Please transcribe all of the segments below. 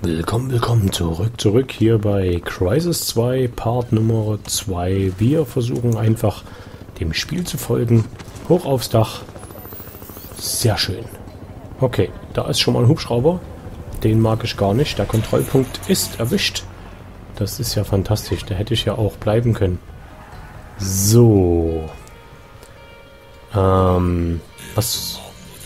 Willkommen zurück hier bei Crysis 2, Part Nummer 2. Wir versuchen einfach dem Spiel zu folgen. Hoch aufs Dach. Sehr schön. Okay, da ist schon mal ein Hubschrauber. Den mag ich gar nicht. Der Kontrollpunkt ist erwischt. Das ist ja fantastisch. Da hätte ich ja auch bleiben können. So. Was...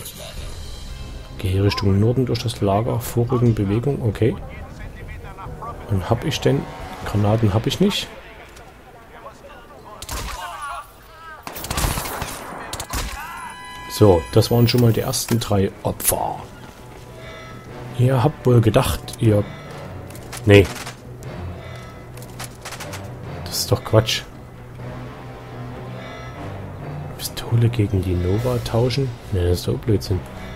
Gehe Richtung Norden durch das Lager. Vorrücken, Bewegung. Okay. Und hab ich denn... Granaten habe ich nicht. So, das waren schon mal die ersten 3 Opfer. Ihr habt wohl gedacht, ihr... Nee. Das ist doch Quatsch. Pistole gegen die Nova tauschen? Nee, das ist doch Blödsinn.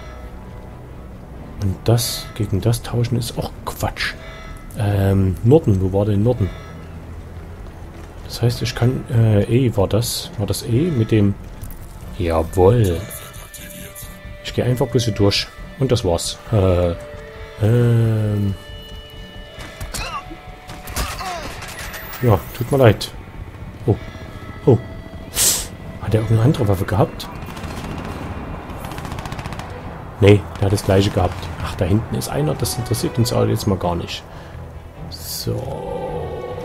Und das gegen das tauschen ist auch Quatsch. Norden, wo war denn Norden? Das heißt, ich kann... E war das. War das E mit dem... Jawohl. Ich gehe einfach bloß hier durch. Und das war's. Ja, tut mir leid. Oh. Oh. Hat er irgendeine andere Waffe gehabt? Nee, der hat das gleiche gehabt. Ach, da hinten ist einer. Das interessiert uns aber jetzt mal gar nicht. So.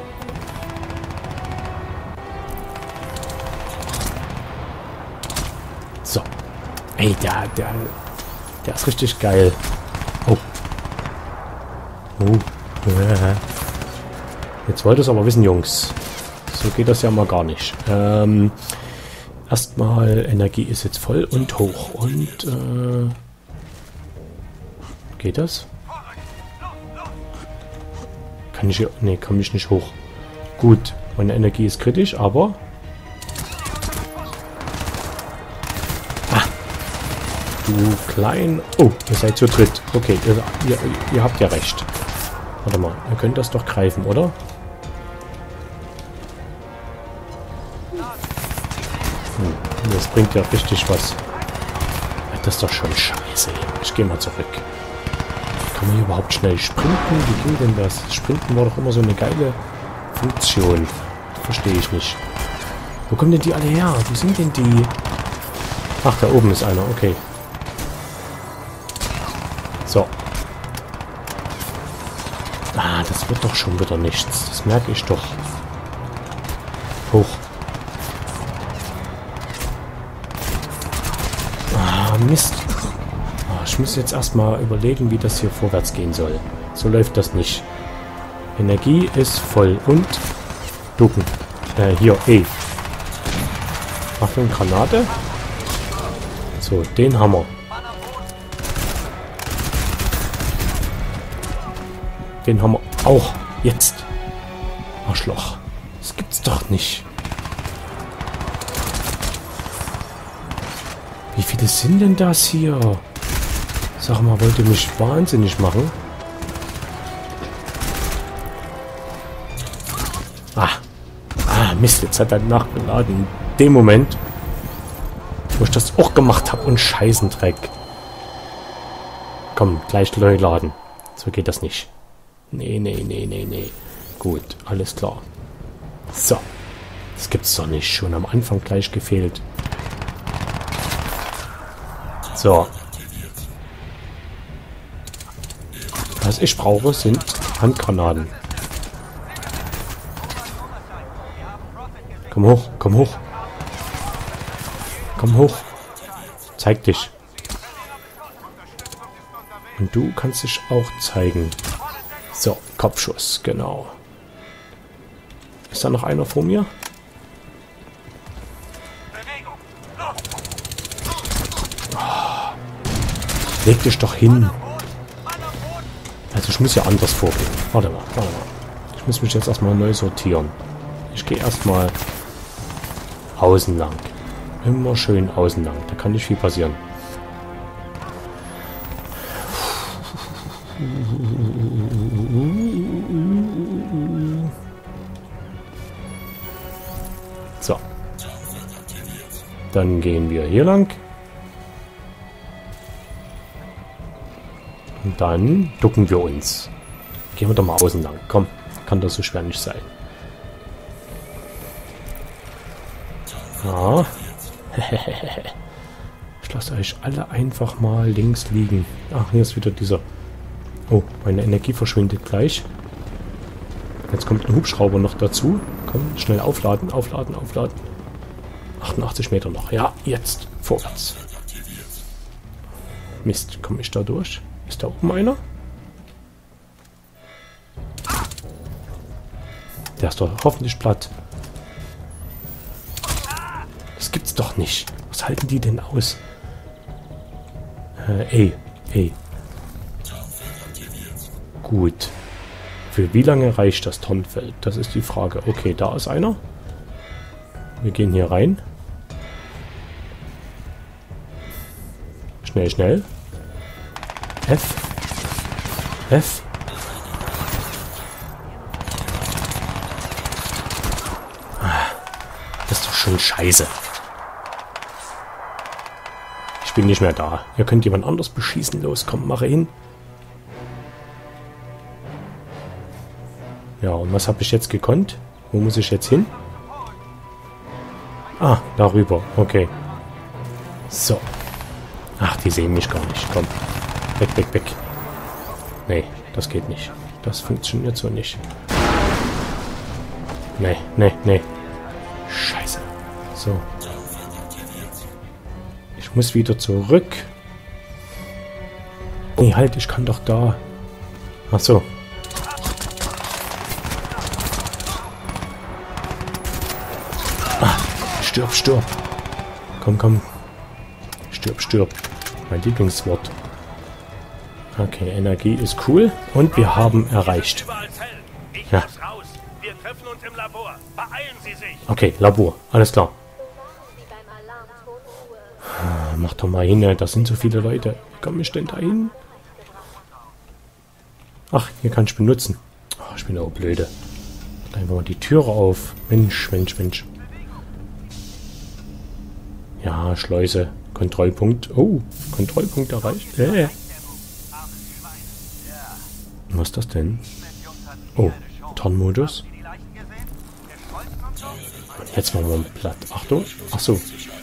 So. Ey, der ist richtig geil. Oh. Oh. Jetzt wollt ihr es aber wissen, Jungs. So geht das ja mal gar nicht. Erstmal, Energie ist jetzt voll und hoch. Und, geht das? Kann ich hier... Nee, komme ich nicht hoch. Gut, meine Energie ist kritisch, aber... Ah! Du klein... Oh, ihr seid zu dritt. Okay, ihr habt ja recht. Warte mal, ihr könnt das doch greifen, oder? Das bringt ja richtig was. Das ist doch schon scheiße. Ich gehe mal zurück. Kann man hier überhaupt schnell sprinten? Wie ging denn das? Sprinten war doch immer so eine geile Funktion. Verstehe ich nicht. Wo kommen denn die alle her? Wo sind denn die? Ach, da oben ist einer. Okay. So. Ah, das wird doch schon wieder nichts. Das merke ich doch. Hoch. Ah, Mist. Ich muss jetzt erstmal überlegen, wie das hier vorwärts gehen soll. So läuft das nicht. Energie ist voll. Und ducken. Hier, E. Achtung, Granate. So, den haben wir. Den haben wir auch. Jetzt. Arschloch. Das gibt's doch nicht. Wie viele sind denn das hier? Sag mal, wollt ihr mich wahnsinnig machen? Mist, jetzt hat er nachgeladen. In dem Moment, wo ich das auch gemacht habe und Scheißendreck. Komm, gleich neu laden. So geht das nicht. Nee. Gut, alles klar. So. Das gibt's doch nicht. Schon am Anfang gleich gefehlt. So. Was ich brauche, sind Handgranaten. Komm hoch, komm hoch. Komm hoch. Zeig dich. Und du kannst dich auch zeigen. So, Kopfschuss, genau. Ist da noch einer vor mir? Oh, leg dich doch hin. Also ich muss ja anders vorgehen. Warte mal. Ich muss mich jetzt erstmal neu sortieren. Ich gehe erstmal außen lang. Immer schön außen lang. Da kann nicht viel passieren. So. Dann gehen wir hier lang. Und dann ducken wir uns. gehen wir doch mal außen lang. Komm, kann das so schwer nicht sein. Ja. Ich lasse euch alle einfach mal links liegen. Ach, hier ist wieder dieser... Oh, meine Energie verschwindet gleich. Jetzt kommt ein Hubschrauber noch dazu. Komm, schnell aufladen, aufladen, aufladen. 88 Meter noch. Ja, jetzt. Vorwärts. Mist, komme ich da durch? Ist da oben einer? Der ist doch hoffentlich platt. Das gibt's doch nicht. Was halten die denn aus? Ey. Gut. Für wie lange reicht das Tonfeld? Das ist die Frage. Okay, da ist einer. Wir gehen hier rein. Schnell, schnell. F. F. Das ist doch schon scheiße. Ich bin nicht mehr da. Ihr könnt jemand anders beschießen. Los, komm, mache hin. Ja, und was habe ich jetzt gekonnt? Wo muss ich jetzt hin? Ah, darüber. Okay. So. Ach, die sehen mich gar nicht. Komm. Weg, weg, weg. Nee, das geht nicht. Das funktioniert so nicht. Nee, nee, nee. Scheiße. So. Ich muss wieder zurück. Nee, halt, ich kann doch da. Ach so. Ah, stirb, stirb. Komm, komm. Stirb, stirb. Mein Lieblingswort. Okay, Energie ist cool. Und wir haben erreicht. Ja. Okay, Labor. Alles klar. Mach doch mal hin, da sind so viele Leute. Wie komme ich denn da hin? Ach, hier kann ich benutzen. Oh, ich bin auch blöde. Einfach mal die Türe auf. Mensch, Mensch, Mensch. Ja, Schleuse. Kontrollpunkt. Oh, Kontrollpunkt erreicht. Was ist das denn? Oh, Tarnmodus. Und jetzt machen wir einen platt. Achtung. Ach so.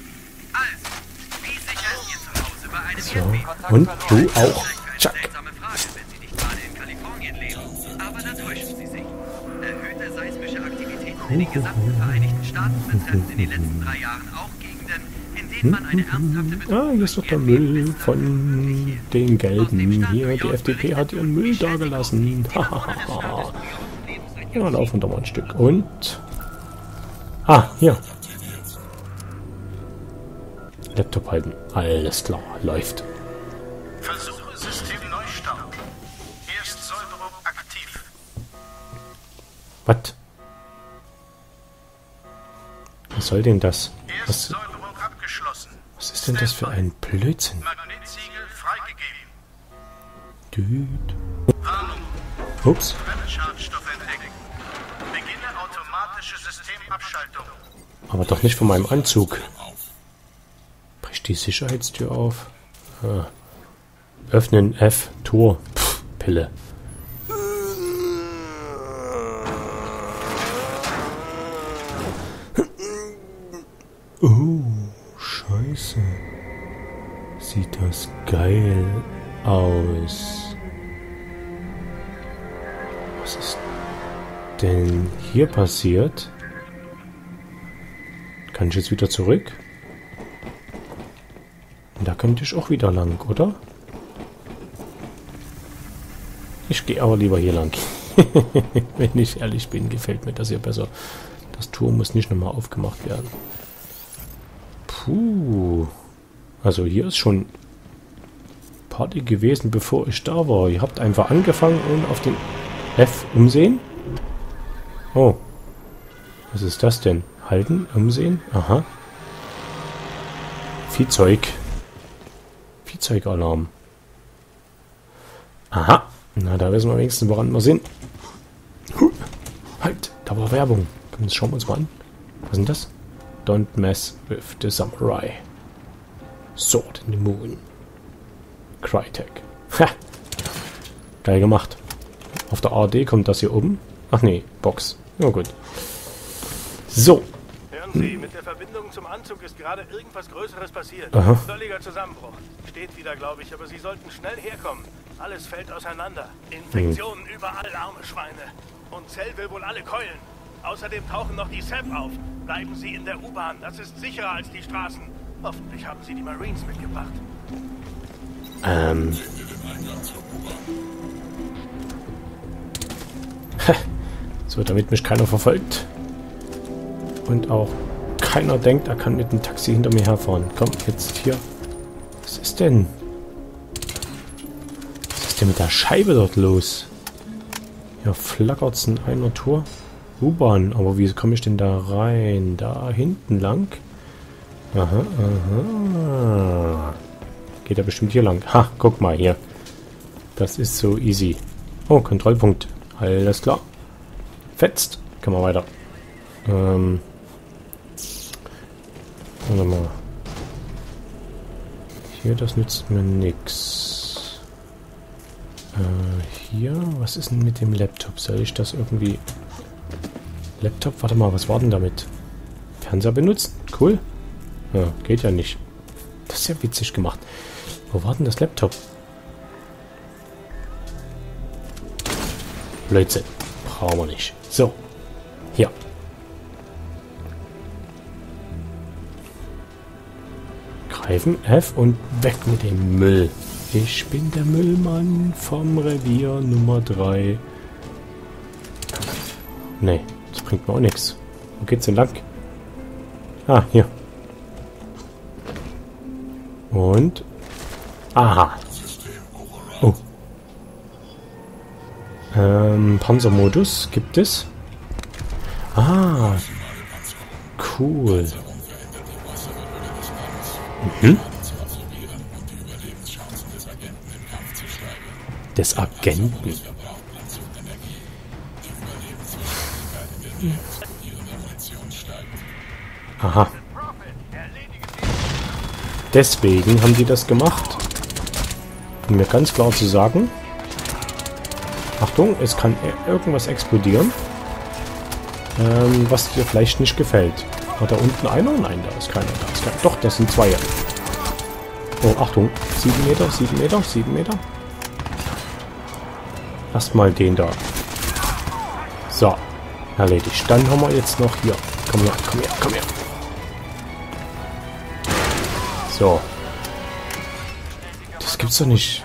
So. Und du auch. Chuck. Ah, hier ist doch der Müll von den Gelben. Hier, die FDP hat ihren Müll dagelassen. Ja, laufen da mal ein Stück. Und... Ah, hier. Laptop halten. Alles klar, läuft. Versuche System Neustart. Erstsäuberung aktiv. Was? Was soll denn das? Erstsäuberung abgeschlossen. Was ist denn das für ein Blödsinn? Magnetsiegel freigegeben. Düt. Warnung. Ups. Brennschadstoff entdeckt. Beginne automatische Systemabschaltung. Aber doch nicht von meinem Anzug. Bricht die Sicherheitstür auf. Ah. Öffnen F. Tor. Pff, Pille. Oh, scheiße. Sieht das geil aus. Was ist denn hier passiert? Kann ich jetzt wieder zurück? Da könnte ich auch wieder lang, oder? Ich gehe aber lieber hier lang. Wenn ich ehrlich bin, gefällt mir das hier besser. Das Tor muss nicht nochmal aufgemacht werden. Puh. Also hier ist schon Party gewesen, bevor ich da war. Ihr habt einfach angefangen und auf den F umsehen. Oh. Was ist das denn? Halten, umsehen. Aha. Viehzeug. Viehzeugalarm. Aha. Na, da wissen wir wenigstens, woran wir sind. Halt, da war Werbung. Komm, das schauen wir uns mal an. Was ist denn das? Don't mess with the samurai. Sword in the moon. Crytek. Ha! Geil gemacht. Auf der ARD kommt das hier oben. Ach nee, Box. Ja gut. So. Hören Sie, mit der Verbindung zum Anzug ist gerade irgendwas Größeres passiert. Aha. Völliger Zusammenbruch. Steht wieder, glaube ich, aber Sie sollten schnell herkommen. Alles fällt auseinander. Infektionen überall, arme Schweine. Und Cell will wohl alle keulen. Außerdem tauchen noch die SAP auf. Bleiben Sie in der U-Bahn, das ist sicherer als die Straßen. Hoffentlich haben Sie die Marines mitgebracht. So, damit mich keiner verfolgt. Und auch keiner denkt, er kann mit dem Taxi hinter mir herfahren. Komm, jetzt hier. Was ist denn? Was ist denn mit der Scheibe dort los? Hier flackert's in einer Tour. U-Bahn, aber wie komme ich denn da rein? Da hinten lang? Aha, aha. Geht ja bestimmt hier lang. Ha, guck mal hier. Das ist so easy. Oh, Kontrollpunkt. Alles klar. Fetzt. Kann man weiter. Warte mal. Hier, das nützt mir nix. Hier, was ist denn mit dem Laptop? Soll ich das irgendwie... Laptop? Warte mal, was war denn damit? Fernseher benutzen? Cool. Ja, geht ja nicht. Das ist ja witzig gemacht. Wo war denn das Laptop? Blödsinn. Brauchen wir nicht. So. Hier. Greifen, F und weg mit dem Müll. Ich bin der Müllmann vom Revier Nummer 3. Nee, das bringt mir auch nichts. Wo geht's denn lang? Ah, hier. Und... Aha. Oh. Panzermodus gibt es. Ah. Cool. Mhm. Des Agenten. Aha. Deswegen haben die das gemacht. Um mir ganz klar zu sagen. Achtung, es kann irgendwas explodieren. Was dir vielleicht nicht gefällt. Hat da unten einer? Nein, da ist keiner. Da ist keiner. Doch, das sind zwei. Oh, Achtung. 7 Meter, 7 Meter, 7 Meter. Erstmal den da. So. Erledigt. Dann haben wir jetzt noch hier. Komm her, komm her, komm her. So. Das gibt's doch nicht.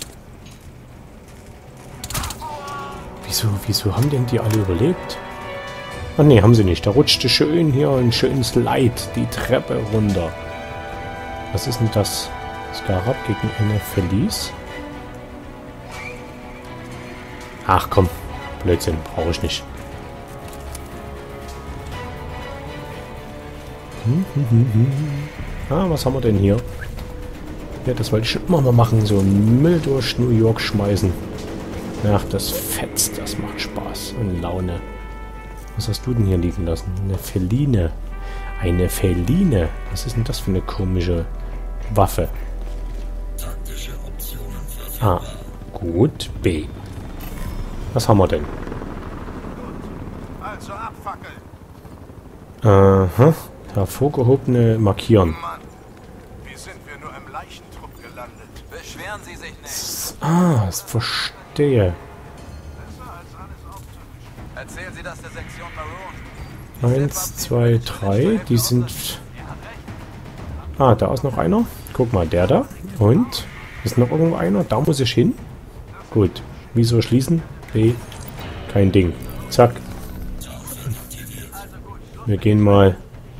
Wieso haben denn die alle überlebt? Ach nee, haben sie nicht. Da rutschte schön hier ein schönes Slide die Treppe runter. Was ist denn das? Scarab gegen eine Felice? Ach komm. Blödsinn, brauche ich nicht. Ah, was haben wir denn hier? Ja, das wollte ich schon immer mal machen. So Müll durch New York schmeißen. Ach, das fetzt. Das macht Spaß und Laune. Was hast du denn hier liegen lassen? Eine Feline. Eine Feline. Was ist denn das für eine komische Waffe? A. Gut. B. Was haben wir denn? Also abfackeln. Aha. Hervorgehobene Markieren. Mann, wie sind wir nur im Leichentrupp gelandet? Beschweren Sie sich nicht. Ah, ich verstehe. Erzählen Sie das der Sektion Maroon. 1, 2, 3. Die sind... Ah, da ist noch einer. Guck mal, der da. Und? Ist noch irgendwo einer? Da muss ich hin. Gut. Wieso schließen? B. Kein Ding. Zack. Wir gehen mal...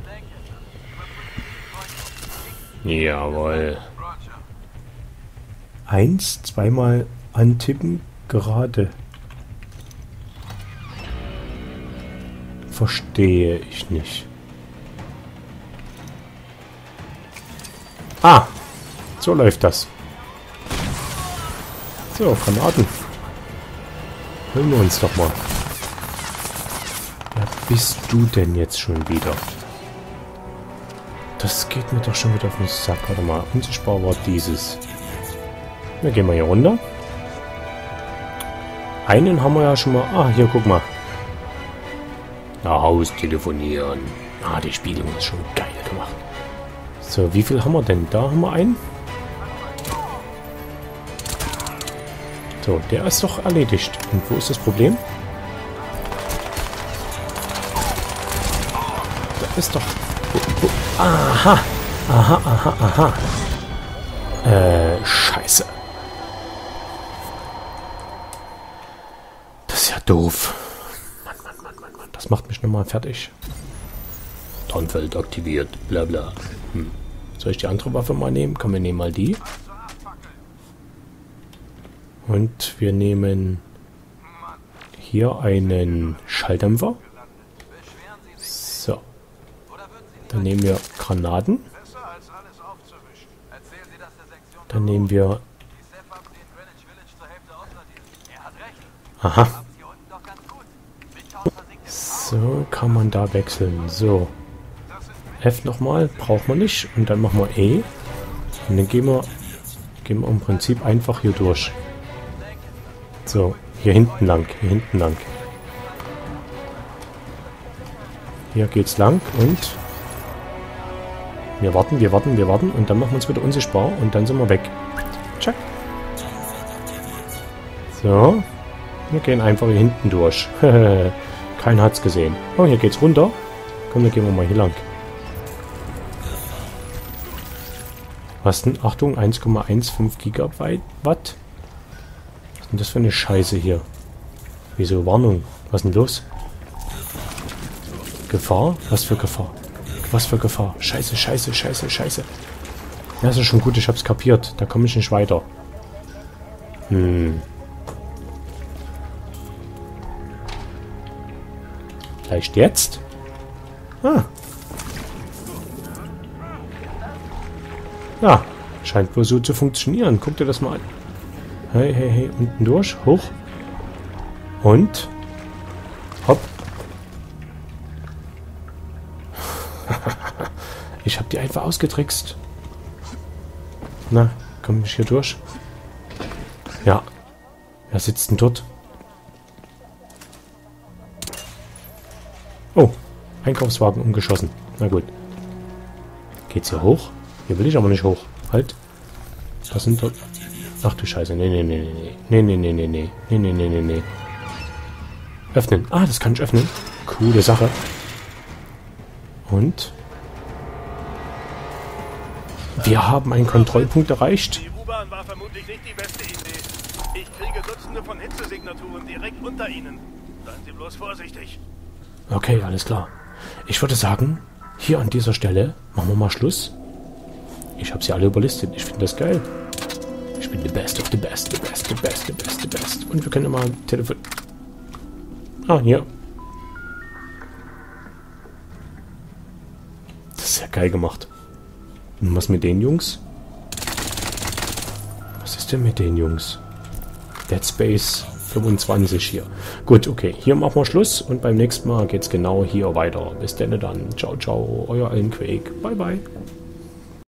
Jawohl. 1, zweimal antippen, gerade. Verstehe ich nicht. Ah, so läuft das. So, Granaten. Holen wir uns doch mal. Wer bist du denn jetzt schon wieder? Das geht mir doch schon wieder auf den Sack. Warte mal, unsichtbar war dieses. Wir gehen mal hier runter. einen haben wir ja schon mal... Ah, hier, guck mal. Nach Haus telefonieren. Ah, die Spiegelung ist schon geil gemacht. So, wie viel haben wir denn? Da haben wir einen. So, der ist doch erledigt. Und wo ist das Problem? Da ist doch... Aha! Aha, aha, aha. Scheiße. Das ist ja doof. Mann, Mann, Mann, Mann, Mann. Das macht mich nochmal fertig. Tarnfeld aktiviert. Bla bla. Soll ich die andere Waffe mal nehmen? Komm, wir nehmen mal die. Und wir nehmen hier einen Schalldämpfer. So. Dann nehmen wir Granaten. Dann nehmen wir... Aha. So, kann man da wechseln. So. F nochmal, braucht man nicht. Und dann machen wir E. Und dann gehen wir im Prinzip einfach hier durch. So, hier hinten lang, hier hinten lang. Hier geht's lang und wir warten und dann machen wir uns wieder unsichtbar und dann sind wir weg. Tschack. So, wir gehen einfach hier hinten durch. Keiner hat's gesehen. Oh, hier geht's runter. Komm, dann gehen wir mal hier lang. Was denn? Achtung, 1,15 Gigabyte. Was ist denn das für eine Scheiße hier? Wieso Warnung? Was ist denn los? Gefahr? Was für Gefahr? Was für Gefahr? Scheiße, scheiße, scheiße, scheiße. Ja, ist ja schon gut, ich hab's kapiert. Da komme ich nicht weiter. Vielleicht jetzt? Ah. Ja, scheint wohl so zu funktionieren. Guck dir das mal an. Hey, hey, hey, unten durch, hoch. Und hopp. Ich hab die einfach ausgetrickst. Na, komm ich hier durch? Ja. Wer sitzt denn dort? Oh, Einkaufswagen umgeschossen. Na gut. Geht's hier hoch? Hier will ich aber nicht hoch. Halt. Was sind dort? Ach du Scheiße. Nee, nee, nee, nee. Nee, nee, nee, nee, nee. Nee, nee, nee, nee, nee. Öffnen. Ah, das kann ich öffnen. Coole Sache. Und? Wir haben einen Kontrollpunkt erreicht. Die U-Bahn war vermutlich nicht die beste Idee. Ich kriege Dutzende von Hitzesignaturen direkt unter Ihnen. Seien Sie bloß vorsichtig. Okay, alles klar. Ich würde sagen, hier an dieser Stelle machen wir mal Schluss. Ich habe sie alle überlistet. Ich finde das geil. Ich bin the best of the best, the best, the best, the best, the best. Und wir können immer Telefon... Ah, hier. Das ist ja geil gemacht. Und was mit den Jungs? Was ist denn mit den Jungs? Dead Space 25 hier. Gut, okay. Hier machen wir Schluss und beim nächsten Mal geht's genau hier weiter. Bis denn dann. Ciao, ciao. Euer Alan Quake. Bye, bye.